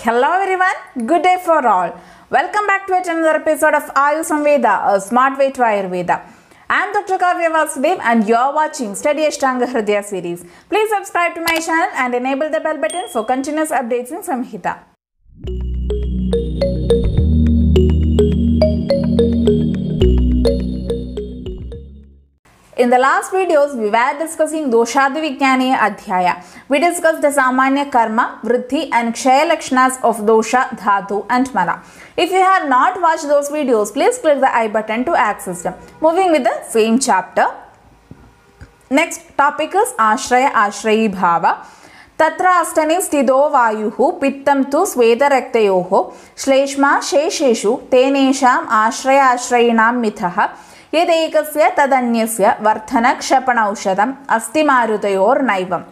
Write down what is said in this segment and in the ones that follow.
Hello everyone, good day for all. Welcome back to another episode of Ayurveda Samveda, a smart way to Ayurveda. I am Dr. Kavya Vasudev and you are watching Study Ashtanga Hridaya series. Please subscribe to my channel and enable the bell button for continuous updates in Samhita. In the last videos, we were discussing Doshadi Vijnaniya Adhyaya. We discussed the Samanya Karma, Vriddhi and Kshaya Lakshanas of Dosha, Dhatu and Mala. If you have not watched those videos, please click the I button to access them. Moving with the same chapter. Next topic is Ashraya Ashrayi Bhava. Tatra astane sthido vayuhu pittam tu sweda-raktayoho shleshma shesheshu tenesham ashraya ashrayinam mithaha यदेकस्य तदन्यस्य वर्धनक्षपणौषधम् अस्ति मारुतयोर्नैवम्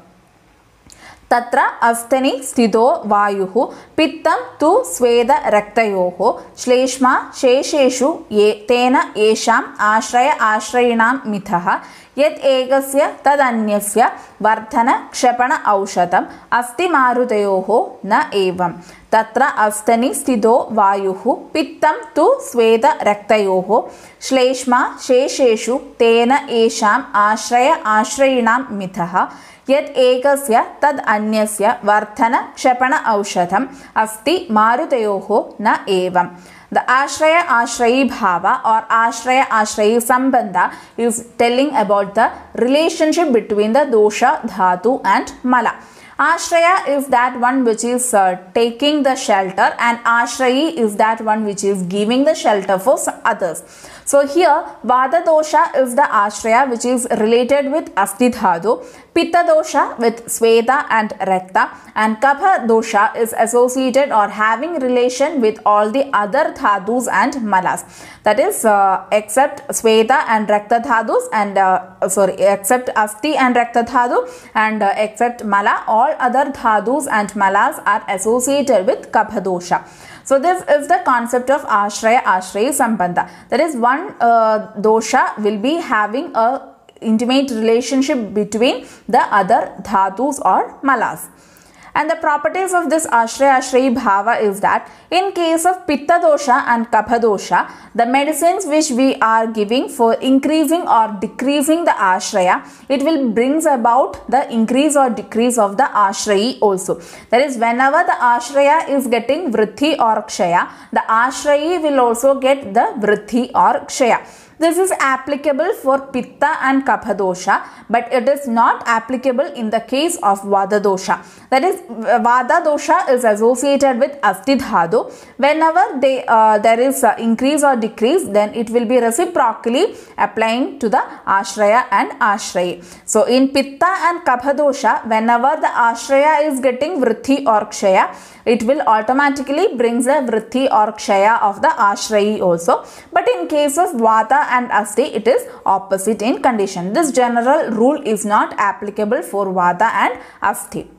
तत्र अस्तनि स्थितो वायुः पित्तं तु स्वेदरक्तयोः श्लेष्मा शेषेषु तेन येषाम् आश्रय आश्रयिणां मिथः यत् एकस्य तदन्यस्य वर्धनक्षपण औषधम् अस्ति मारुतयोः न एवम् तत्र अस्तनि स्थितो वायुः पित्तं तु स्वेदरक्तयोः श्लेष्मा शेषेषु तेन येषाम् आश्रय आश्रयिणां मिथः यत् एकस्य तद् अन्यस्य वर्धन क्षपण औषधम् अस्ति मारुतयोः न एवम्. The Ashraya Ashrayi Bhava or Ashraya Ashrayi Sambandha is telling about the relationship between the dosha, dhatu and mala. Ashraya is that one which is taking the shelter and Ashrayi is that one which is giving the shelter for others. So here Vata dosha is the Ashraya which is related with Asti Dhatu, Pitta dosha with Sweda and Rakta, and Kapha dosha is associated or having relation with all the other Dhatus and Malas. That is except Sweda and Rakta Dhatus and except Asti and Rakta Dhatu and except Mala, all other Dhatus and Malas are associated with Kapha dosha. So this is the concept of Ashraya Ashrayi Sambandha. That is one dosha will be having a intimate relationship between the other dhatus or malas. And the properties of this Ashraya Ashrayi Bhava is that in case of Pitta dosha and Kapha dosha, the medicines which we are giving for increasing or decreasing the Ashraya, it will brings about the increase or decrease of the Ashrayi also. That is, whenever the Ashraya is getting Vriddhi or Kshaya, the Ashrayi will also get the Vriddhi or Kshaya. This is applicable for Pitta and Kapha dosha, but it is not applicable in the case of Vata dosha. That is, Vata dosha is associated with Asti Dhatu. Whenever there is increase or decrease, then it will be reciprocally applying to the Ashraya and Ashrayi. So in Pitta and Kapha dosha, whenever the Ashraya is getting Vriddhi or Kshaya, it will automatically brings the Vriddhi or Kshaya of the Ashrayi also. But in case of Vata and Asti, it is opposite in condition. This general rule is not applicable for Vata and Asti.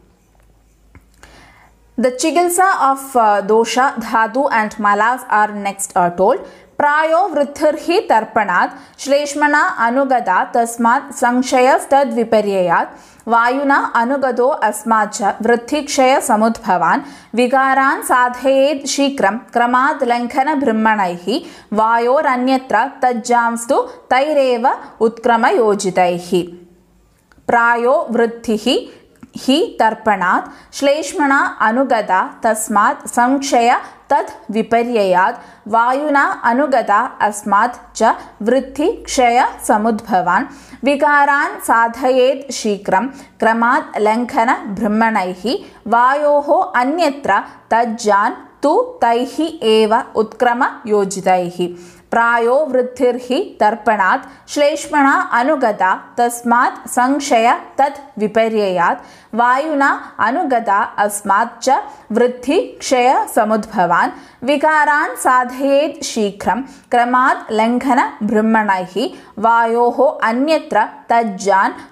The Chikitsa of dosha, dhatu and malas are next told. Prayo vritthirhi tarpanat shleshmana anugada tasmat sankshayas tad viparyayat vayuna anugado asmacha vritthikshaya samudbhavan vigaran sadhayed shikram kramad lankhana brahmanaihi vayor anyatra tajjamstu taireva utkrama yojitaihi. Prayo vrithihi hi tarpanat shleshmana anugada tasmat sankshaya tad viparyayat vayuna anugada asmat cha vriddhi kshaya samudbhavan vigaran sadhayed shikram kramad lankhana brahmanaihi vayoho anyatra tajjan tu taihi eva utkrama yojitaihi. Prayo vritthirhi tarpanat shleshmana anugada tasmat sankshaya tat viparyayat vayuna anugada asmat cha vriddhi kshaya samudbhavan vigaran sadhayed shikram kramad lankhana brahmanaihi vayoho anyatra tajjan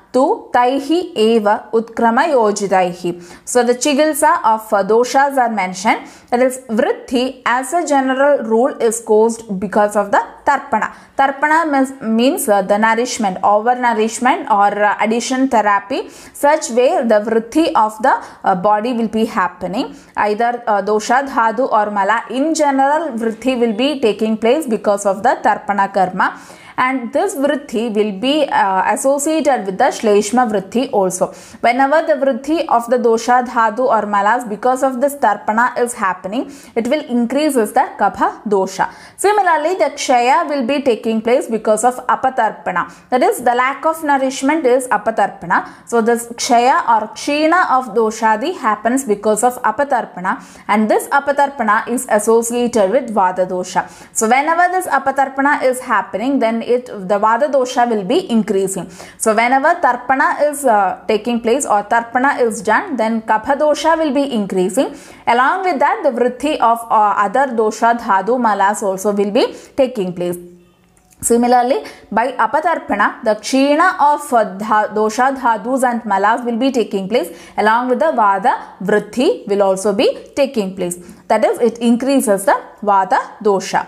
tu taihi eva utkrama yojitaihi. So the chigilsa of doshas are mentioned. That is, vritti as a general rule is caused because of the tarpana. Tarpana means the nourishment, overnourishment or addition therapy. Such way the vritti of the body will be happening. Either dosha, dhatu or mala. In general, vritti will be taking place because of the tarpana karma. And this vritti will be associated with the shleshma vritti also. Whenever the vritti of the dosha, dhatu or malas because of this tarpana is happening, it will increase the kapha dosha. Similarly, the kshaya will be taking place because of apatarpana. That is, the lack of nourishment is apatarpana. So this kshaya or kshina of doshadi happens because of apatarpana, and this apatarpana is associated with vada dosha. So whenever this apatarpana is happening, then the vada dosha will be increasing. So whenever tarpana is taking place or tarpana is done, then kapha dosha will be increasing. Along with that, the vritti of other dosha, dhatu, malas also will be taking place. Similarly, by apatarpana, the kshina of dosha, dhatus and malas will be taking place. Along with the vada, vritti will also be taking place. That is, it increases the vada dosha.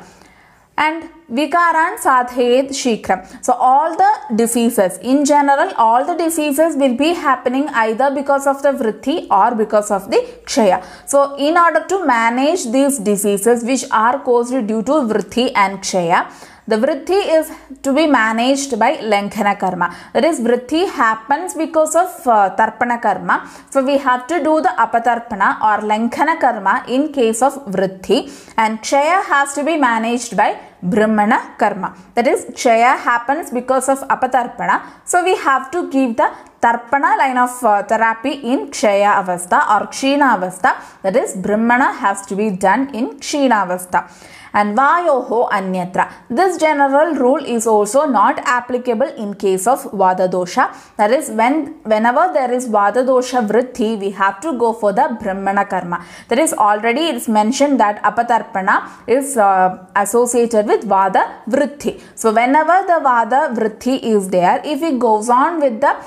And vikaran sadhayed shikram. So all the diseases, in general, all the diseases will be happening either because of the vritti or because of the kshaya. So in order to manage these diseases which are caused due to vritti and kshaya, the vritti is to be managed by lankhana karma. That is, vritti happens because of tarpana karma. So we have to do the apatarpana or lankhana karma in case of vritti, and kshaya has to be managed by brahmana karma. That is, kshaya happens because of apatarpana. So we have to give the tarpana line of therapy in kshaya avastha or kshina avastha. That is, brahmana has to be done in kshina avastha. And vayoho anyatra. This general rule is also not applicable in case of vada dosha. That is, whenever there is vada dosha vritti, we have to go for the brahmana karma. That is, already it is mentioned that apatarpana is associated with vada vritti. So whenever the vada vritti is there, if it goes on with the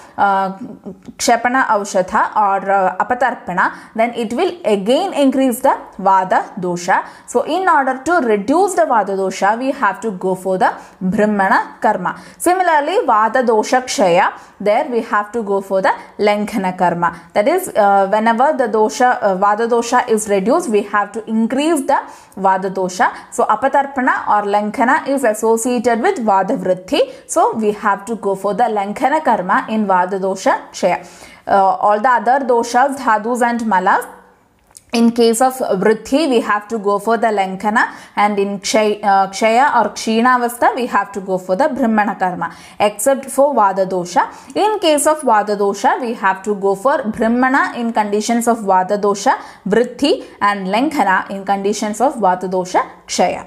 kshapana aushatha or apatarpana, then it will again increase the vada dosha. So in order to reduce the vada dosha, we have to go for the brahmana karma. Similarly, vada dosha kshaya, there we have to go for the lankhana karma. That is, whenever the dosha, vada dosha is reduced, we have to increase the vada dosha. So apatarpana or lankhana is associated with vada vritti. So we have to go for the lankhana karma in vada dosha kshaya. All the other doshas, dhatus and malas, in case of vritti, we have to go for the lankhana, and in kshaya or kshina avastha, we have to go for the brahmana karma, except for vada dosha. In case of vada dosha, we have to go for brahmana in conditions of vada dosha vritti, and lankhana in conditions of vada dosha kshaya.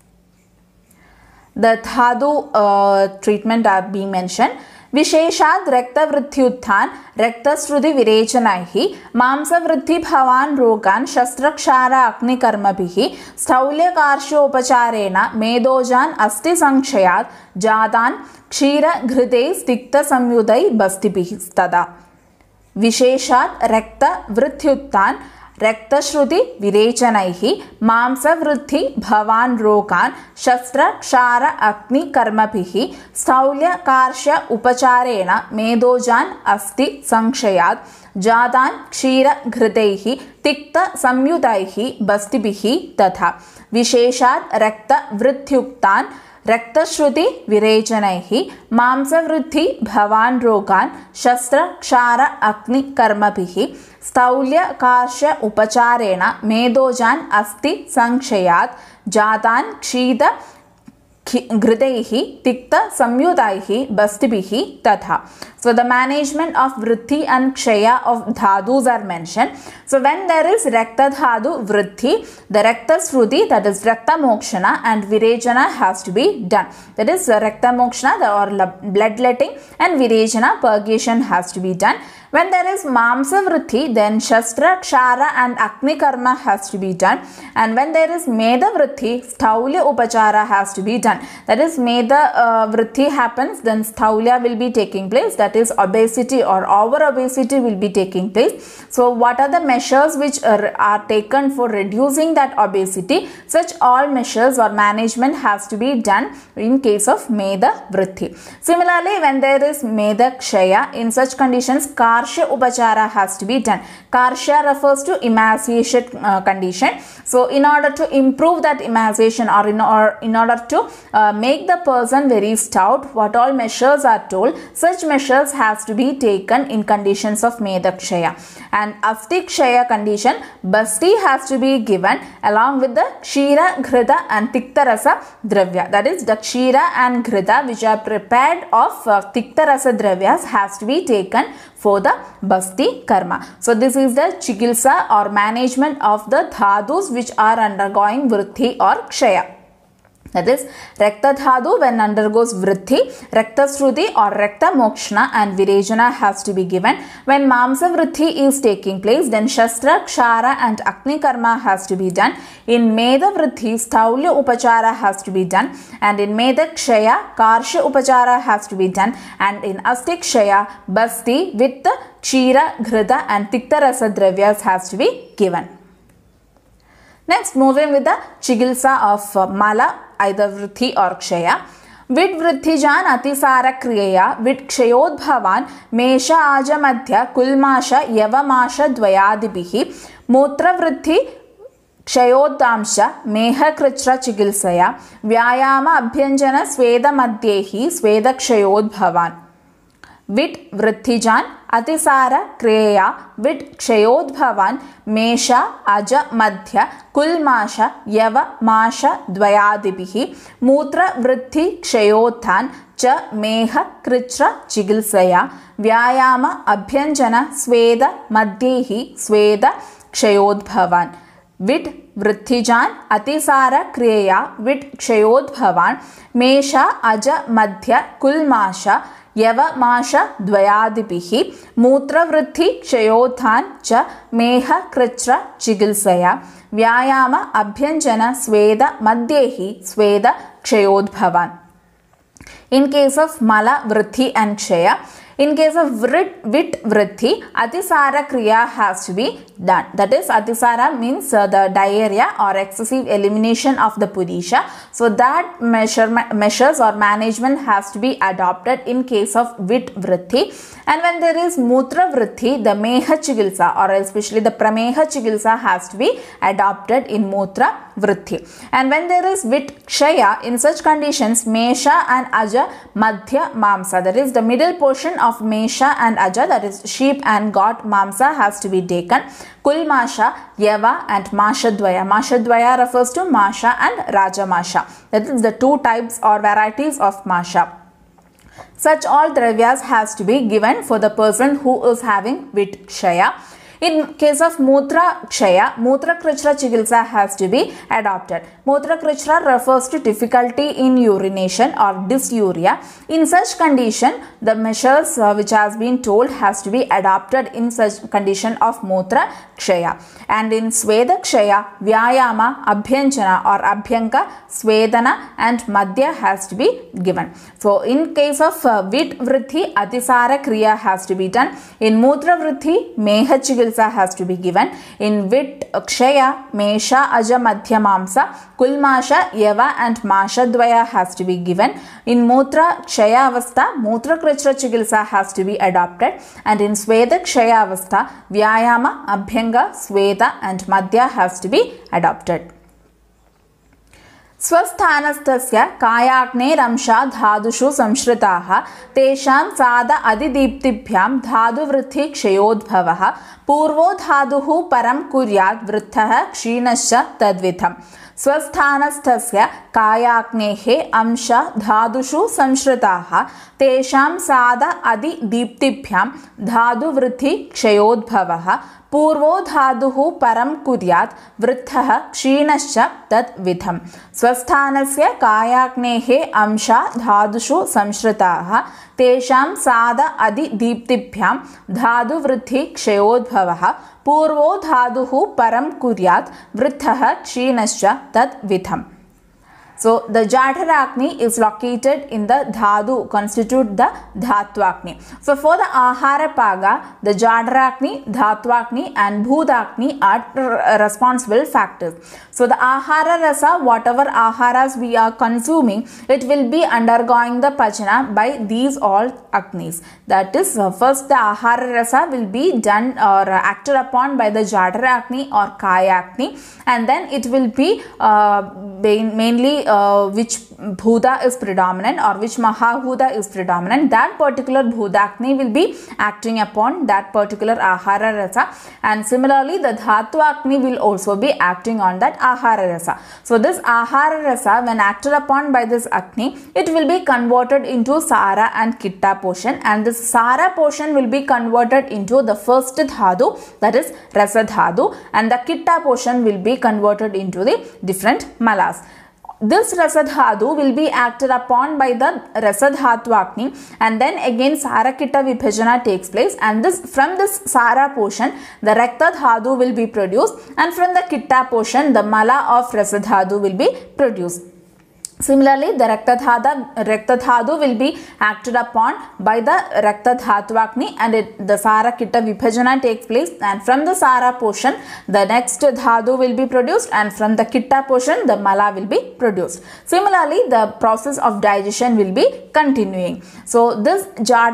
The dhatu treatment are being mentioned. विशेषाद रक्तवृद्ध्युत्थान रक्तश्रुति विरेचनैः मांसवृद्धि भवान रोगान शस्त्रक्षार अग्निकर्मभिः स्थौल्यकार्ष्योपचारेण मेदोजान अस्ति संक्षयात् जातान क्षीरघृते स्तिक्तसंयुतै बस्तिभिः तदा. विशेषाद रक्तवृद्ध्युत्थान रक्तश्रुति विरेचनैः मांसवृद्धि भवान रोगान शस्त्र क्षार अग्नि कर्मभिः स्थौल्यकार्ष्य उपचारेण मेदोजान अस्ति संक्षयात् जातान क्षीर घृतैः तिक्त संयुतैः बस्तिभिः तथा. विशेषात् रक्तवृद्ध्युक्तान रक्तश्रुति विरेचनैः मांसवृद्धि भवान रोगान शस्त्र क्षार अग्नि कर्मभिः स्थौल्यकार्ष्य उपचारेण मेदोजान अस्ति संक्षयात् जातान क्षीद घृतैः तिक्त संयुतैः बस्तिभिः तथा. So the management of vritti and kshaya of dhatus are mentioned. So when there is rakta dhatu vritti, the rakta shruti, that is rakta mokshana, and virejana has to be done. That is rakta mokshana or bloodletting, and virejana, purgation has to be done. When there is mamsa vritti, then shastra, kshara and agni karma has to be done. And when there is meda vritti, sthaulya upachara has to be done. That is, meda vritti happens, then sthaulya will be taking place. That is, obesity or over obesity will be taking place. So what are the measures which are taken for reducing that obesity? Such all measures or management has to be done in case of meda vritti. Similarly, when there is meda kshaya, in such conditions karsha upachara has to be done. Karsha refers to emaciation condition. So in order to improve that emaciation, or in order to make the person very stout, what all measures are told, such measures has to be taken in conditions of meda kshaya. And asti kshaya condition, basti has to be given along with the kshira, ghrita and tikta rasa dravya. That is, the kshira and ghrita which are prepared of tikta rasa dravyas has to be taken for the basti karma. So this is the chikitsa or management of the dhadus which are undergoing vritti or kshaya. That is, Rakta Dhadu when undergoes vritti, Rakta Shruti or Rakta Mokshana and Virejana has to be given. When Mamsa vritti is taking place, then Shastra, Kshara and Agni Karma has to be done. In Meda vritti, Sthaulya Upachara has to be done. And in Meda Kshaya, Karsha Upachara has to be done. And in Asti Kshaya, Basti with the Kshira, Ghrita and Tikta Rasa Dravyas has to be given. Next, moving with the chikitsa of mala, either vritti or kshaya. Vid vrithijan atisara kriya vid kshayodbhavan mesha aja madhya kulmasha yavamasha dvayadibihi mutra vritti क्षयोद्दांश मेहकृच्र चिकित्सया व्यायाम अभ्यंजन स्वेद मध्येहि स्वेद क्षयोद्भवान्. विट वृद्धिजान अतिसार क्रिया विट क्षयोद्भवान् मेष अज मध्य कुलमाश यव माश द्वयादिभिः मूत्र वृद्धि क्षयोत्थान च मेह कृच्र चिकित्सया व्यायाम अभ्यंजन स्वेद मध्येहि स्वेद क्षयोद्भवान्. विट वृद्धिजान अतिसार क्रिया विट क्षयोद्भवान् मेष अज मध्य कुलमाश यवमाश द्वयादिभिः मूत्रवृद्धि क्षयोत्थान च मेह कृच्र चिकित्सया व्यायाम अभ्यंजन स्वेद मध्येहि स्वेद क्षयोद्भवान्. In case of mala, vritti and kshaya, in case of vit vritti, atisara kriya has to be done. That is, atisara means the diarrhea or excessive elimination of the pudisha. So that measures or management has to be adopted in case of vit vritti. And when there is mutra vritti, the meha chikitsa or especially the prameha chikitsa has to be adopted in mutra vritti. And when there is vit kshaya, in such conditions mesha and aja madhya mamsa, that is the middle portion of mesha and aja, that is sheep and goat mamsa has to be taken. Kulmasha, yava and mashadvaya. Mashadvaya refers to masha and rajamasha. That is the two types or varieties of masha. Such all dravyas has to be given for the person who is having vit kshaya. In case of mutra kshaya, mutra krichra chikitsa has to be adopted. Mutra krichra refers to difficulty in urination or dysuria. In such condition, the measures which has been told has to be adopted in such condition of mutra kshaya. And in sweda kshaya, vyayama, abhyanjana or abhyanka, swedana and madhya has to be given. So in case of vit vritti, atisara kriya has to be done. In mutra vritti, meha chikitsa has to be given. In vit kshaya, mesha aja madhya mamsa, kulmasha, yava and masha dvaya has to be given. In mutra kshaya avastha, mutra krichra chikitsa has to be adopted. And in sweda kshaya avastha, vyayama, abhyanga, sweda and madhya has to be adopted. स्वस्थानस्थस्य कायाग्नेरंशा धातुषु संश्रिताः तेषां साद अधिदीप्तिभ्यां धातुवृद्धि क्षयोद्भवः पूर्वो धातुः परं कुर्यात् वृद्धः क्षीणश्च तद्विधम्. स्वस्थानस्थस्य कायाग्नेः अंश धातुषु संश्रिताः तेषां साद अधिदीप्तिभ्यां धातुवृद्धि क्षयोद्भवः पूर्वो धातुः परं कुर्यात् वृद्धः क्षीणश्च तद् विधम् स्वस्थानस्य कायाग्नेः अंशा धातुषु संश्रिताः तेषां साद अधिदीप्तिभ्यां धातुवृद्धि क्षयोद्भवः पूर्वो धातुः परं कुर्यात् वृद्धः क्षीणश्च तद् विधम्. So the Jadharagni is located in the dhatu, constitute the Dhatwagni. So for the Ahara Paga, the Jadharagni, Dhatwagni and Bhudagni are responsible factors. So the Ahara Rasa, whatever Aharas we are consuming, it will be undergoing the Pachana by these all Agnis. That is, first the Ahara Rasa will be done or acted upon by the Jadharagni or Kayagni, and then it will be mainly which Bhuda is predominant or which Mahabhuda is predominant, that particular Bhudagni will be acting upon that particular Ahara Rasa, and similarly the Dhatwagni will also be acting on that Ahara Rasa. So this Ahara Rasa, when acted upon by this Agni, it will be converted into Sara and Kitta portion, and this Sara portion will be converted into the first Dhatu, that is Rasa Dhatu, and the Kitta portion will be converted into the different Malas. This Rasa Dhatu will be acted upon by the Rasa Dhatwagni, and then again Sara Kitta Vibhajana takes place, and from this Sara portion the Rakta Dhatu will be produced, and from the Kitta portion the Mala of Rasa Dhatu will be produced. Similarly, the Rakta Dhatu will be acted upon by the Rakta Dhatwagni, and the Sara Kitta Vibhajana takes place, and from the Sara portion the next Dhatu will be produced, and from the Kitta portion the Mala will be produced. Similarly, the process of digestion will be continuing. So this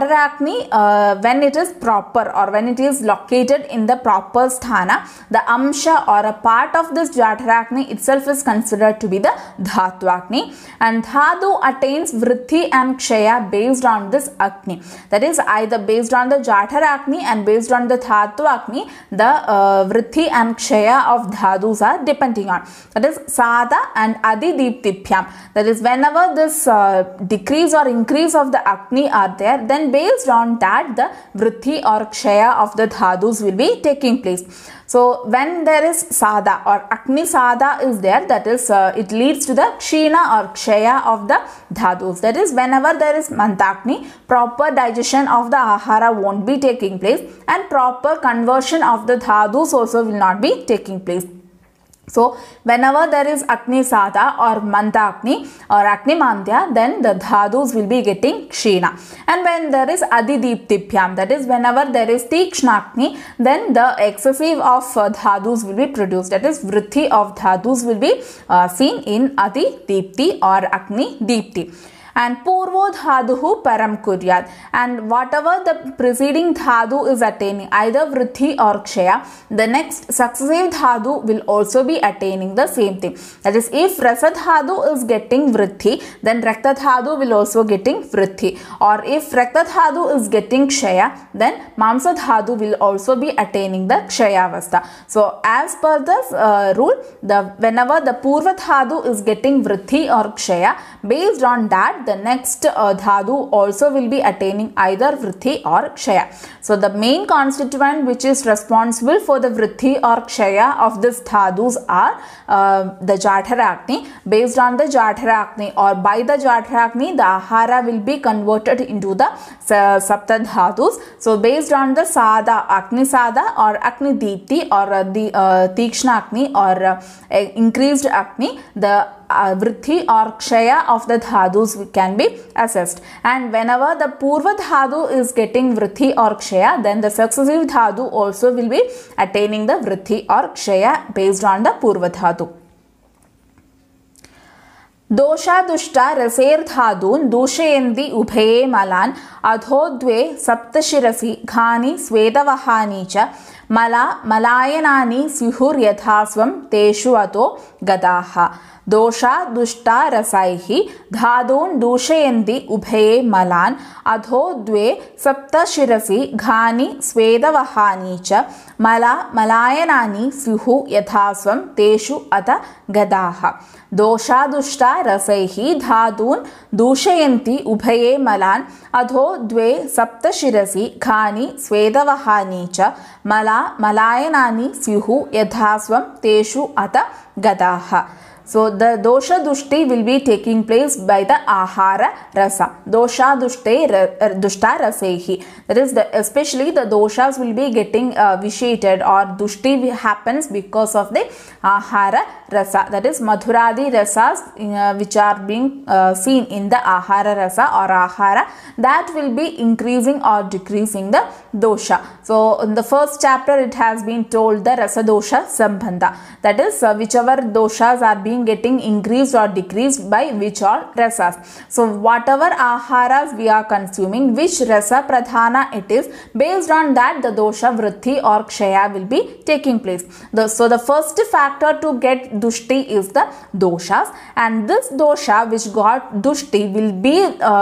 Jadharagni, when it is proper or when it is located in the proper sthana, the Amsha or a part of this Jadharagni itself is considered to be the Dhatwagni. And Dhatu attains Vriddhi and Kshaya based on this Agni. That is, either based on the Jadharagni and based on the Dhatwagni, the Vriddhi and Kshaya of Dhatus are depending on. That is, Sada and Adidiptibhyam. That is, whenever this decrease or increase of the Agni are there, then based on that the Vriddhi or Kshaya of the Dhatus will be taking place. So when there is Sada or Agni Sada is there, that is it leads to the Kshina or Kshaya of the Dhatus. That is, whenever there is Mandakni, proper digestion of the Ahara won't be taking place, and proper conversion of the Dhatus also will not be taking place. So whenever there is Agni Sada or Mandakni or Agni Mandya, then the Dhatus will be getting Kshina. And when there is Adidiptibhyam, that is whenever there is Tikshnakni, then the excessive of Dhatus will be produced. That is, Vriddhi of Dhatus will be seen in Adidipti or Agni Dipti. And Purvo Dhaduhu Param Kuryat, and whatever the preceding Dhatu is attaining, either Vriddhi or Kshaya, the next successive Dhatu will also be attaining the same thing. That is, if Rasa Dhatu is getting Vriddhi, then Rakta Dhatu will also getting Vriddhi, or if Rakta Dhatu is getting Kshaya, then Mamsa Dhatu will also be attaining the Kshaya Avastha. So as per the rule, whenever the Purva Dhatu is getting Vriddhi or Kshaya, based on that the next Dhatu also will be attaining either Vriddhi or Kshaya. So the main constituent which is responsible for the Vriddhi or Kshaya of this Dhatus are the Jadharagni. Based on the Jadharagni or by the Jadharagni, the Ahara will be converted into the Sapta Dhatus. So based on the Sada, Agni Sada or Agni Dipti or the Tikshna Agni or increased Agni, the Vriddhi or Kshaya of the Dhatus can be assessed. And whenever the Purva Dhatu is getting Vriddhi or Kshaya, then the successive Dhatu also will be attaining the Vriddhi or Kshaya based on the Purva Dhatu. Dosha Dushta Raser Dhadun Dushayanti Ubhaye Malan Adhodve Saptashirasi Ghani Svedavahani cha Mala Malayanani Sihur Yathasvam Teshu Ato Gadaha. Dosha Dushta Rasaihi Dhadun Dushayanti Ubhaye Malan Adhodve Saptashirasi Ghani Svedavahani cha मला मलायनानि स्युः यथास्वं तेषु अत गदाः दोषादुष्टा रसैः धातून् दूषयन्ति उभये मलान् अधो द्वे सप्तशिरसि घानि स्वेदवहानि च मला मलायनानि स्युः यथास्वं तेषु अत गदाः. So the dosha dushti will be taking place by the ahara rasa. Dosha dushta rasehi. That is, especially the doshas will be getting vitiated, or dushti happens because of the ahara rasa. That is, madhuradi rasas which are being seen in the ahara rasa or ahara, that will be increasing or decreasing the dosha. So in the first chapter it has been told the rasa dosha sambandha. That is, whichever doshas are being getting increased or decreased by which all rasas. So whatever aharas we are consuming, which rasa pradhana it is, based on that the dosha vritti or kshaya will be taking place. So the first factor to get dushti is the doshas, and this dosha which got dushti will be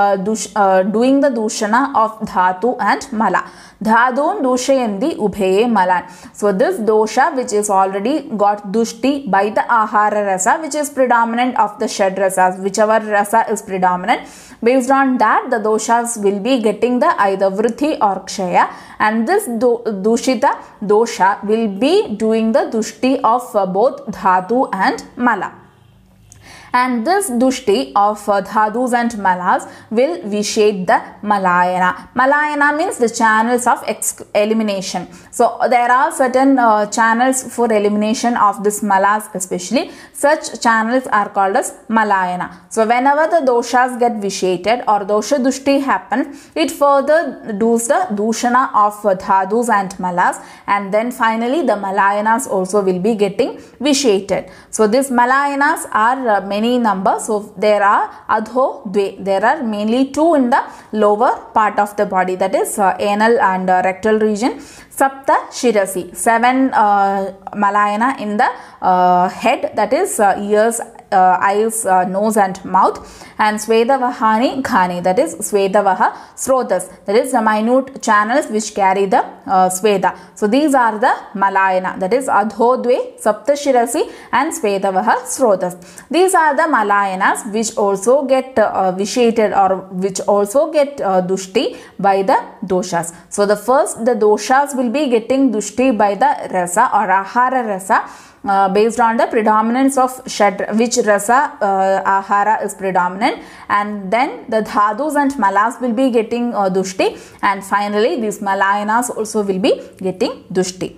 doing the dushana of dhatu and mala. Dhadun dushayandi ubhaye malan. So this dosha which is already got dushti by the ahara rasa, which is predominant of the shed rasas, whichever rasa is predominant, based on that the doshas will be getting the either vritti or kshaya, and this dushita dosha will be doing the dushti of both dhatu and mala. And this dushti of dhadus and malas will vitiate the malayana. Malayana means the channels of elimination. So there are certain channels for elimination of this malas especially. Such channels are called as malayana. So whenever the doshas get vitiated or dosha dushti happens, it further does the dushana of dhadus and malas, and then finally the malayanas also will be getting vitiated. So these malayanas are many number. So there are adho dve, there are mainly two in the lower part of the body, that is anal and rectal region. Sapta shirasi, 7 malayana in the head, that is ears, eyes, nose and mouth, and Svedavahani Ghani, that is Svedavaha Srotas, that is the minute channels which carry the Sveda. So these are the Malayana, that is Adhodve, Saptashirasi and Svedavaha Srotas. These are the Malayanas which also get vitiated or which also get dushti by the doshas. So the doshas will be getting dushti by the rasa or ahara rasa, based on the predominance of shed, which rasa ahara is predominant, and then the dhadus and malas will be getting dushti, and finally these malayanas also will be getting dushti.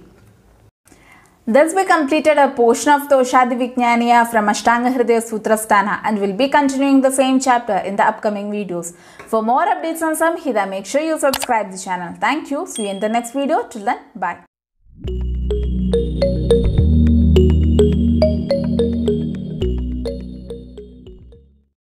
Thus we completed a portion of the Oshadi Vijnaniya from Ashtanga Hridaya Sutrasthana, and will be continuing the same chapter in the upcoming videos. For more updates on Samhita, make sure you subscribe the channel. Thank you. See you in the next video. Till then, bye.